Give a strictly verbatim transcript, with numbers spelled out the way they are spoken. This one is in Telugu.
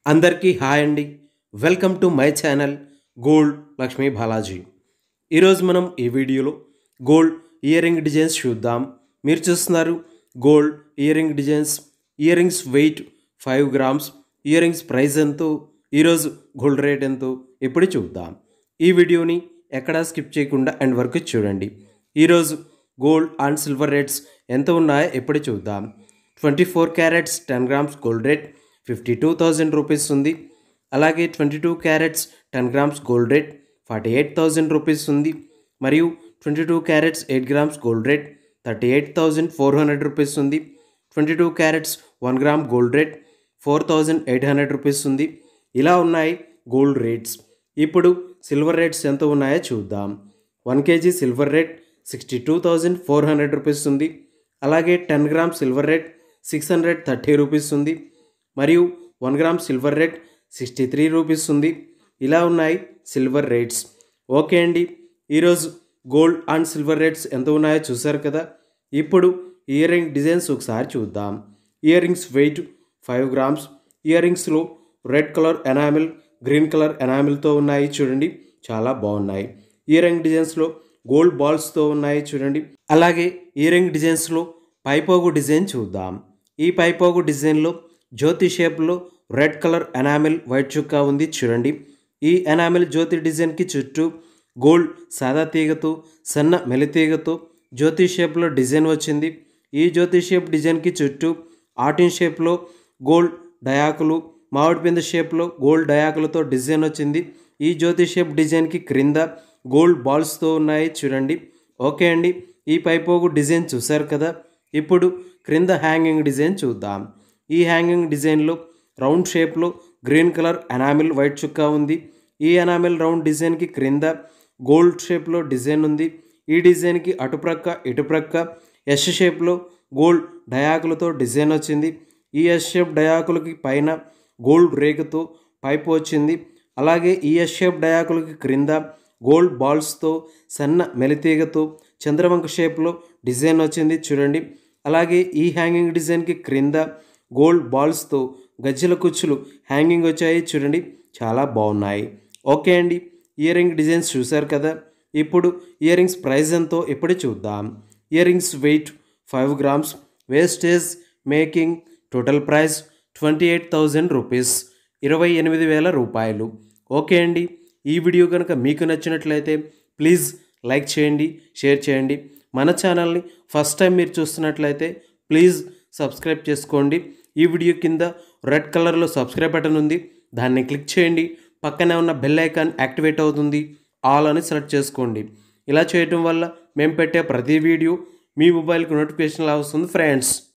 అందరికీ హాయ్ అండి. Welcome to my channel gold Lakshmi Balaji. ఈరోజు మనం ఈ వీడియోలో గోల్డ్ ఇయర్ రింగ్ డిజైన్స్ చూద్దాం. మీరు చూస్తున్నారు gold ear ring designs. Ear rings weight five grams. Ear rings price ఎంతో, ఈరోజు గోల్డ్ రేట్ ఎంతో ఇప్పుడు చూద్దాం. ఈ వీడియోని ఎక్కడా స్కిప్ చేయకుండా ఎండ్ వరకు చూడండి. ఈరోజు గోల్డ్ అండ్ సిల్వర్ రేట్స్ ఎంత ఉన్నాయో ఎప్పుడు చూద్దాం. Twenty four carats ten grams gold rate fifty two thousand rupees ఉంది. అలాగే twenty two carats ten grams gold rate forty eight thousand rupees ఉంది. మరియు twenty two carats eight grams gold rate thirty eight thousand four hundred rupees ఉంది. Twenty two carats one gram gold rate four thousand eight hundred rupees ఉంది. ఇలా ఉన్నాయి గోల్డ్ రేట్స్. ఇప్పుడు సిల్వర్ రేట్స్ ఎంత ఉన్నాయో చూద్దాం. One kg silver rate sixty two thousand four hundred rupees ఉంది. అలాగే ten gram silver rate six hundred thirty rupees ఉంది. మరియు one gram silver rate sixty three rupees ఉంది. ఇలా ఉన్నాయి సిల్వర్ రేట్స్. ఓకే అండి, ఈరోజు గోల్డ్ అండ్ సిల్వర్ రేట్స్ ఎంత ఉన్నాయో చూసారు కదా. ఇప్పుడు ఇయర్ రింగ్ డిజైన్స్ ఒకసారి చూద్దాం. Ear rings weight five grams. Ear రింగ్స్లో red colour enamel, green colour ఎనామిల్తో ఉన్నాయి చూడండి, చాలా బాగున్నాయి. ఇయర్ రింగ్ డిజైన్స్లో గోల్డ్ బాల్స్తో ఉన్నాయి చూడండి. అలాగే ఇయర్ రింగ్ డిజైన్స్లో పైపోగు డిజైన్ చూద్దాం. ఈ పైపోగు డిజైన్లో జ్యోతి షేప్లో రెడ్ కలర్ ఎనామిల్ వైట్ చుక్కా ఉంది చూడండి. ఈ ఎనామిల్ జ్యోతి డిజైన్కి చుట్టూ గోల్డ్ సాదా తీగతో సన్న మెలితీగతో జ్యోతి షేప్లో డిజైన్ వచ్చింది. ఈ జ్యోతి షేప్ డిజైన్కి చుట్టూ ఆటిన్ షేప్లో గోల్డ్ డయాకులు, మామిడి పింద షేప్లో గోల్డ్ డయాకులతో డిజైన్ వచ్చింది. ఈ జ్యోతి షేప్ డిజైన్కి క్రింద గోల్డ్ బాల్స్తో ఉన్నాయి చూడండి. ఓకే అండి, ఈ పైపోగు డిజైన్ చూసారు కదా. ఇప్పుడు క్రింద హ్యాంగింగ్ డిజైన్ చూద్దాం. ఈ హ్యాంగింగ్ డిజైన్లో రౌండ్ షేప్లో గ్రీన్ కలర్ ఎనామిల్ వైట్ చుక్కా ఉంది. ఈ ఎనామిల్ రౌండ్ డిజైన్కి క్రింద గోల్డ్ షేప్లో డిజైన్ ఉంది. ఈ డిజైన్కి అటుప్రక్క ఇటుప్రక్క ఎస్ షేప్లో గోల్డ్ డయాకులతో డిజైన్ వచ్చింది. ఈ ఎస్ షేప్ డయాకులకి పైన గోల్డ్ రేకుతో పైపు వచ్చింది. అలాగే ఈ ఎస్ షేప్ డయాకులకి క్రింద గోల్డ్ బాల్స్తో సన్న మెలితీగతో చంద్రవంక షేప్లో డిజైన్ వచ్చింది చూడండి. అలాగే ఈ హ్యాంగింగ్ డిజైన్కి క్రింద గోల్డ్ బాల్స్తో గజ్జల కుచ్చులు హ్యాంగింగ్ వచ్చాయి చూడండి, చాలా బాగున్నాయి. ఓకే అండి, ఇయర్ రింగ్ డిజైన్స్ చూసారు కదా. ఇప్పుడు ఇయర్ రింగ్స్ ప్రైస్ ఎంతో ఇప్పుడు చూద్దాం. Ear rings weight five grams. Wastage making total price twenty eight thousand rupees, ఇరవై ఎనిమిది వేల రూపాయలు. ఓకే అండి, ఈ వీడియో కనుక మీకు నచ్చినట్లయితే ప్లీజ్ లైక్ చేయండి, షేర్ చేయండి. మన ఛానల్ని ఫస్ట్ టైం మీరు చూస్తున్నట్లయితే ప్లీజ్ సబ్స్క్రైబ్ చేసుకోండి. ఈ వీడియో కింద రెడ్ కలర్లో సబ్స్క్రైబ్ బటన్ ఉంది, దాన్ని క్లిక్ చేయండి. పక్కనే ఉన్న బెల్ ఐకాన్ యాక్టివేట్ అవుతుంది, ఆల్ అని సెలెక్ట్ చేసుకోండి. ఇలా చేయటం వల్ల మేము పెట్టే ప్రతి వీడియో మీ మొబైల్కి నోటిఫికేషన్ వస్తుంది ఫ్రెండ్స్.